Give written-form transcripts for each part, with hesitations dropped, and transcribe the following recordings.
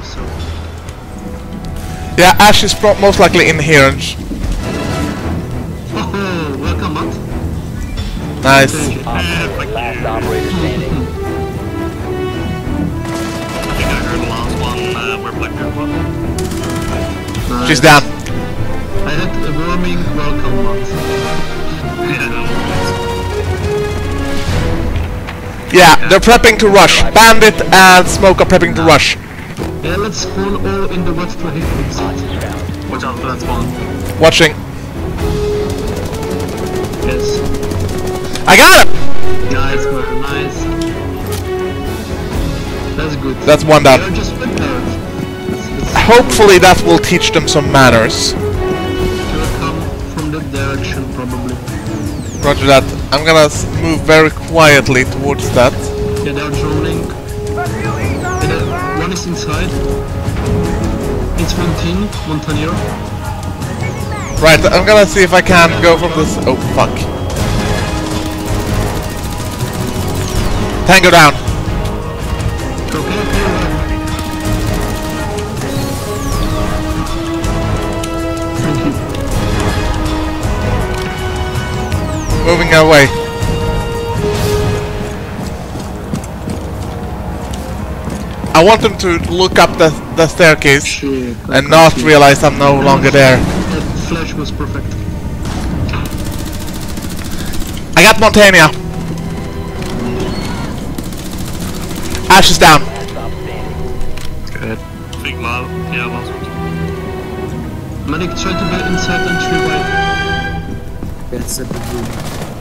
so... Yeah, Ash is most likely in here. Oh, welcome, Matt. Nice. Last operator standing. I think I heard the last one where Black Bear was. Nice. She's down. I had a warming welcome, Matt. Yeah, they're prepping to rush. Bandit and Smoke are prepping to rush. Yeah, let's spawn all in the west for hit exit. Watch out for that spawn. Watching. Yes. I got him! Nice, man, nice. That's good. That's one down. They're just prepared. Hopefully that will teach them some manners. They'll come from the direction, probably. Roger that. I'm gonna move very quietly towards that. Yeah, they're droning. One is inside. It's 1 here. Right, I'm gonna see if I can go from this. Oh, fuck. Tango down. Okay. Thank you. Moving away. I want them to look up the staircase Shit, and not realize I'm no longer there. That flash was perfect. I got Montania. Ash is down. Good. Big low. Yeah, last one. Medic, try to get inside and 3 wide. That's a big room.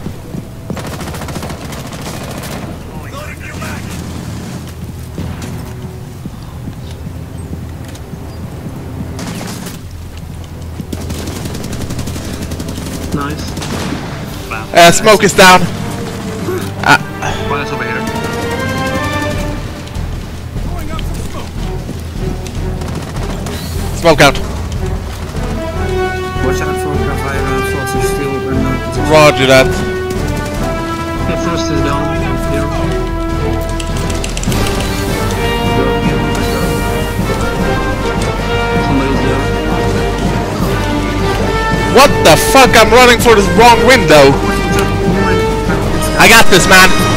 Nice. Smoke is down. One is over here. Smoke out. Watch out for Cavalry and Forces still open now. Roger that. The first is down here. Somebody's there. What the fuck? I'm running for this wrong window. I got this, man.